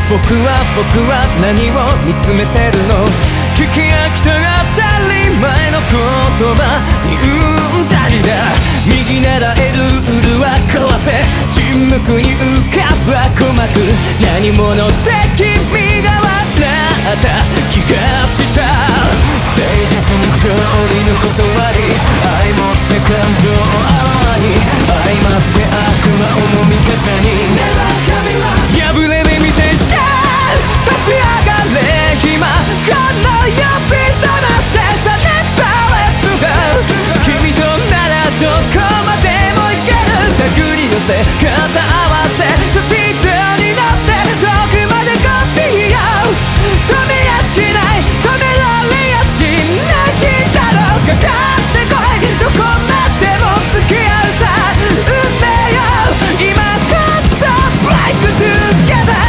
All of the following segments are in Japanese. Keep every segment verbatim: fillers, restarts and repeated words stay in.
僕は僕は何を見つめてるの。聞き飽きた当たり前の言葉にうんざりだ。右なら エル ウルは壊せ、沈黙に浮かば鼓膜。何者で君が笑った気がした。誠実に勝利の断り、愛持って感情をあわに、相まって悪魔をも味方に。破れで見てしゃ立ち上がれ今、この指覚ましてさ、Never let you go。 君とならどこまでも行ける。手繰り寄せ肩合わせ、スピードに乗って遠くまでコピーよ。止めやしない、止められやしない日だろう。かかってこい、どこまでも付き合うさ運命よ。今こそ Break together。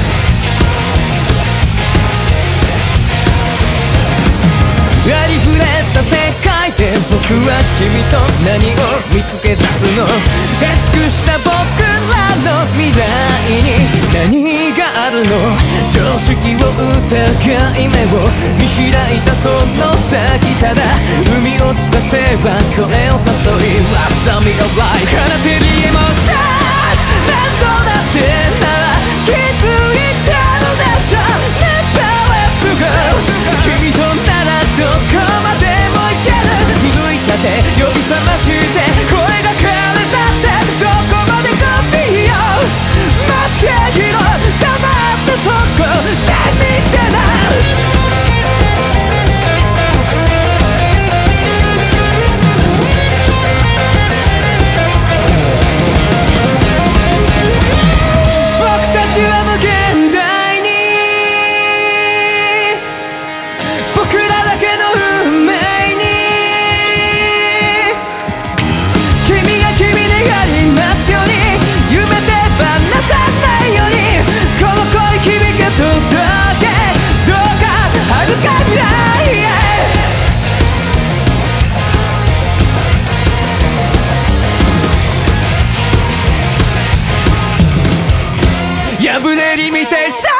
ありふれた世界で僕は君と何を見つけ出すの。出尽くした僕らの未来に何があるの。常識を疑い目を見開いたその先、ただ海落ちたせばこれを誘い Love some of life。 放てるエモーション何度だってなら気づいたのでしょ。 Never let you go。 君とならどこまでも行ける。奮い立て呼び覚まして声が枯れたってどこまでコピーよ。待っていろ、黙ってそこで見てな。僕たちは無限大に僕らだけの運命に。君が君でありますように、夢で離さないように、この声響け届け、どうか遥か未来へ。破れリミテーション